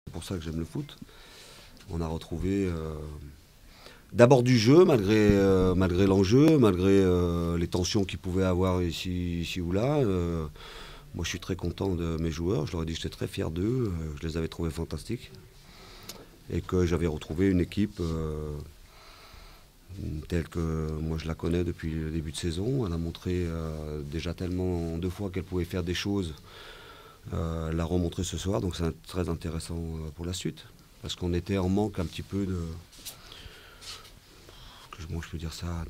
C'est pour ça que j'aime le foot. On a retrouvé d'abord du jeu, malgré l'enjeu, malgré les tensions qu'il pouvait avoir ici ou là. Moi, je suis très content de mes joueurs. Je leur ai dit que j'étais très fier d'eux. Je les avais trouvés fantastiques. Et que j'avais retrouvé une équipe telle que moi je la connais depuis le début de saison. Elle a montré déjà tellement de fois qu'elle pouvait faire des choses. Elle l'a remontré ce soir, donc c'est très intéressant pour la suite. Parce qu'on était en manque un petit peu de... Comment je peux dire ça,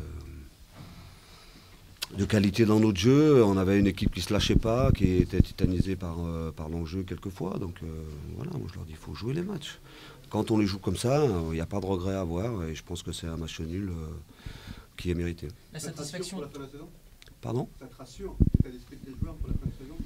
de qualité dans notre jeu. On avait une équipe qui ne se lâchait pas, qui était titanisée par l'enjeu quelquefois. Donc voilà, moi je leur dis, il faut jouer les matchs. Quand on les joue comme ça, il n'y a pas de regret à avoir. Et je pense que c'est un match nul qui est mérité. La satisfaction pour la fin de la saison. Pardon? Ça te rassure, l'état d'esprit des joueurs pour la fin de saison?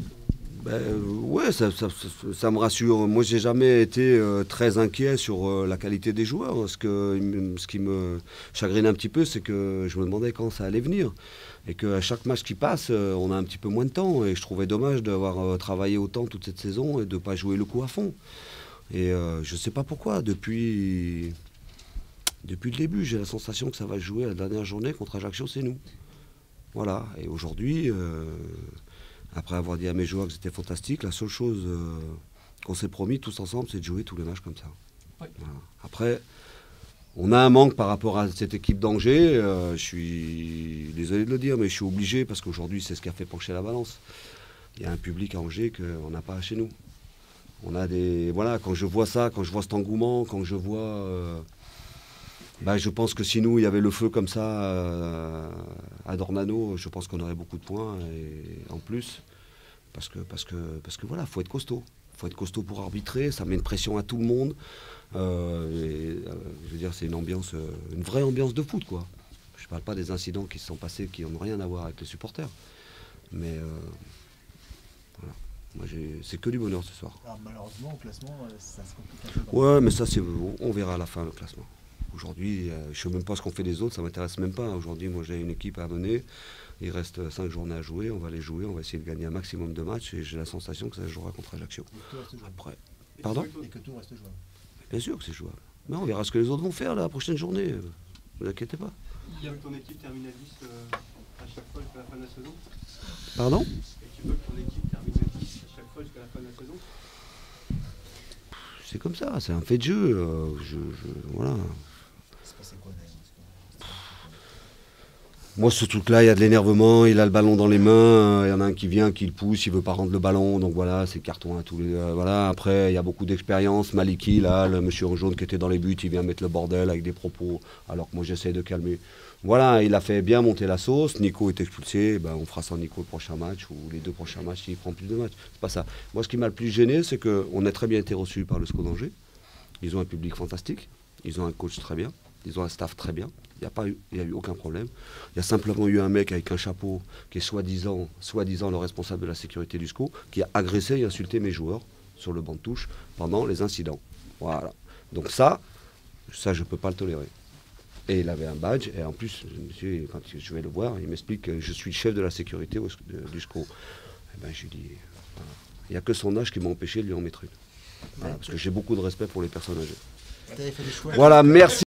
Ouais, ça me rassure. Moi, j'ai jamais été très inquiet sur la qualité des joueurs. Ce qui me chagrine un petit peu, c'est que je me demandais quand ça allait venir. Et qu'à chaque match qui passe, on a un petit peu moins de temps. Et je trouvais dommage d'avoir travaillé autant toute cette saison et de ne pas jouer le coup à fond. Et je ne sais pas pourquoi, depuis le début, j'ai la sensation que ça va jouer la dernière journée contre Ajaccio, c'est nous. Voilà, et aujourd'hui, après avoir dit à mes joueurs que c'était fantastique, la seule chose qu'on s'est promis tous ensemble, c'est de jouer tous les matchs comme ça. Oui. Voilà. Après, on a un manque par rapport à cette équipe d'Angers. Je suis désolé de le dire, mais je suis obligé parce qu'aujourd'hui, c'est ce qui a fait pencher la balance. Il y a un public à Angers qu'on n'a pas chez nous. On a des... Voilà, quand je vois ça, quand je vois cet engouement, quand je vois... je pense que si nous, il y avait le feu comme ça à Dornano, je pense qu'on aurait beaucoup de points et en plus. Parce que voilà, faut être costaud. Faut être costaud pour arbitrer, ça met une pression à tout le monde. Je veux dire, c'est une vraie ambiance de foot, quoi. Je ne parle pas des incidents qui se sont passés, qui n'ont rien à voir avec les supporters. Mais voilà. Moi, c'est que du bonheur ce soir. Alors, malheureusement, au classement, ça se complique un peu. Ouais, mais ça, on verra à la fin le classement. Aujourd'hui, je ne sais même pas ce qu'on fait des autres, ça ne m'intéresse même pas. Aujourd'hui, moi, j'ai une équipe à mener. Il reste 5 journées à jouer, on va les jouer, on va essayer de gagner un maximum de matchs et j'ai la sensation que ça se jouera contre Ajaccio. Après. Pardon? Et que tout reste jouable. Bien sûr que c'est jouable. Mais on verra ce que les autres vont faire la prochaine journée. Ne vous inquiétez pas. Tu veux que ton équipe termine à 10 à chaque fois jusqu'à la fin de la saison? Pardon? Et tu veux que ton équipe termine à 10 à chaque fois jusqu'à la fin de la saison? C'est comme ça, c'est un fait de jeu. Voilà. C'est passé quoi d'ailleurs? Moi, ce truc-là, il y a de l'énervement, il a le ballon dans les mains, il y en a un qui vient, qui le pousse, il veut pas rendre le ballon, donc voilà, c'est carton à tous les... voilà, après, il y a beaucoup d'expérience. Maliki, là, le monsieur en jaune qui était dans les buts, il vient mettre le bordel avec des propos, alors que moi, j'essaie de calmer. Voilà, il a fait bien monter la sauce, Nico est expulsé, on fera sans Nico le prochain match, ou les 2 prochains matchs s'il prend plus de matchs. C'est pas ça. Moi, ce qui m'a le plus gêné, c'est qu'on a très bien été reçus par le SCO d'Angers. Ils ont un public fantastique, ils ont un coach très bien, ils ont un staff très bien. Il n'y a eu aucun problème. Il y a simplement eu un mec avec un chapeau qui est soi-disant le responsable de la sécurité du SCO, qui a agressé et insulté mes joueurs sur le banc de touche pendant les incidents. Voilà. Donc ça je ne peux pas le tolérer. Et il avait un badge, et en plus, monsieur, quand je vais le voir, il m'explique que je suis chef de la sécurité du SCO. Je lui dis, voilà. Il n'y a que son âge qui m'a empêché de lui en mettre une. Voilà, parce que j'ai beaucoup de respect pour les personnes âgées. Fait des choix. Voilà, merci.